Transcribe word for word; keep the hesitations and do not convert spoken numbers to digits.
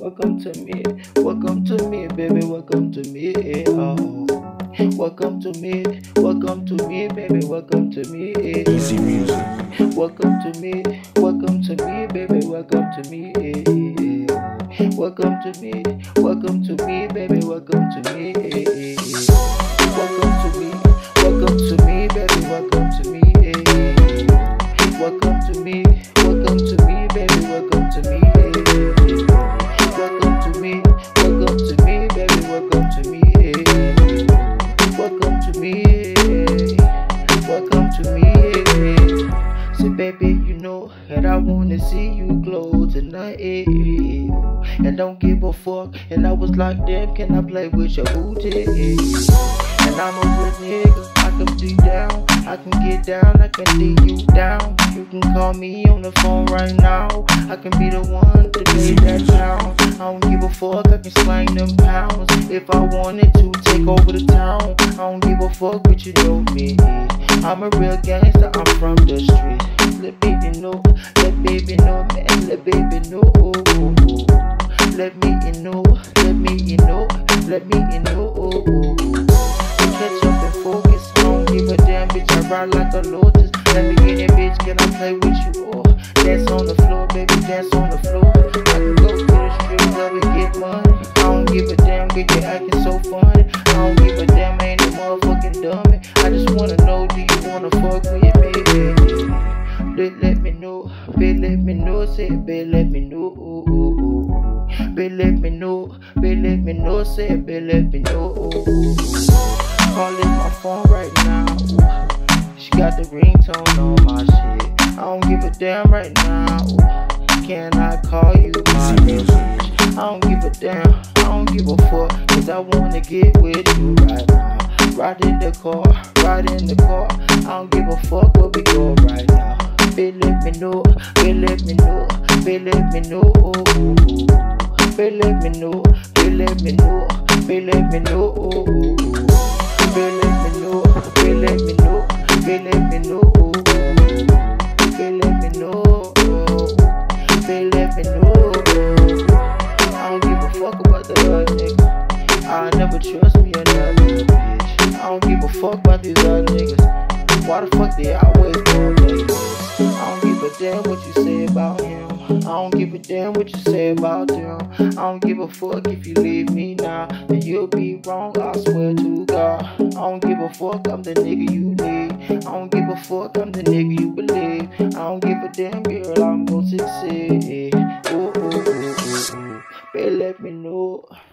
welcome to me, welcome to me, baby, welcome to me. Oh, welcome to me, welcome to me, baby, welcome to me. Easy music. Welcome to me, welcome to me, baby, welcome to me. Welcome to me, welcome to me, baby, welcome to me. Welcome to me, welcome to me, baby, welcome to me. Welcome to me, welcome to me, baby, welcome to me. Welcome to me, welcome to me, baby, welcome to me. Welcome to me, welcome to me. Say, baby, you know that I wanna see you glow tonight. And don't give a fuck. And I was like, damn, can I play with your booty? And I'm a real nigga, I can be down, I can get down, I can lead you down. You can call me on the phone right now, I can be the one to lay that down. I don't give a fuck, I can slang them pounds. If I wanted to take over the town, I don't give a fuck, but you know me. I'm a real gangster, I'm from the street. Let baby know, let baby know, man, let baby know. Let me in know, let me in know, let me in know. Catch up and focus, I don't give a damn, bitch, I ride like a lotus. Let me get in, bitch, can I play with you? Oh, dance on the floor, baby, dance on the floor. I can go to the strip club and get money. I don't give a damn, bitch, you acting so funny. I don't give a damn, I ain't no motherfucking dummy. I just wanna know, do you wanna fuck with me, baby? Babe, let me know, babe, let me know, say, babe, let me know. Babe, let me know, babe, let me know, say, babe, let me know. Calling my phone right now. She got the ringtone on my shit. I don't give a damn right now. Can I call you my bitch? I don't give a damn, I don't give a fuck, cause I wanna get with you right now. Ride in the car, ride in the car. I don't give a fuck where we go right now. Babe, let me know, babe, let me know, babe, let me know. Babe, let me know, babe, let me know, babe, let me know. Babe, let me know, babe, let me know, babe, let me know. Babe, let me know, babe, let me know. I don't give a fuck about the other niggas. I never trust me another bitch. I don't give a fuck about these other niggas. Why the fuck they always going places? I don't give a damn what you say about him. I don't give a damn what you say about them. I don't give a fuck if you leave me now, then you'll be wrong, I swear to God. I don't give a fuck, I'm the nigga you need. I don't give a fuck, I'm the nigga you believe. I don't give a damn, girl, I'm gonna succeed. Ooh, ooh, ooh, ooh, ooh. Baby, let me know.